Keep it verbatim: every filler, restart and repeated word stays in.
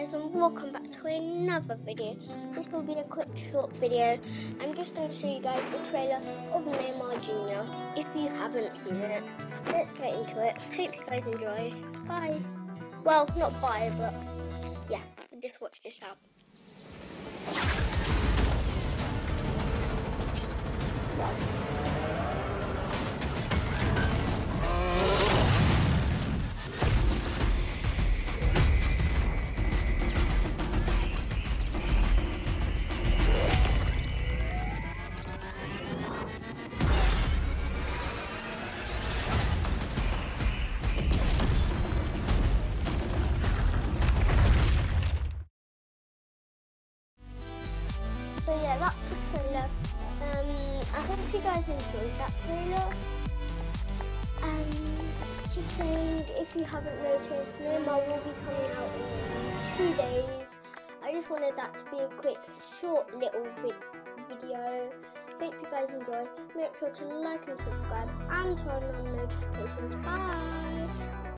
guys, and welcome back to another video. This will be a quick short video. I'm just going to show you guys the trailer of Neymar Junior if you haven't seen it. Let's get into it. Hope you guys enjoy. Bye. Well, not bye, but yeah, just watch this out. So yeah, that's the trailer. Um, I hope you guys enjoyed that trailer. Um, just saying, if you haven't noticed, Neymar will be coming out in two days. I just wanted that to be a quick, short little vi video. Hope you guys enjoy. Make sure to like and subscribe and turn on notifications. Bye!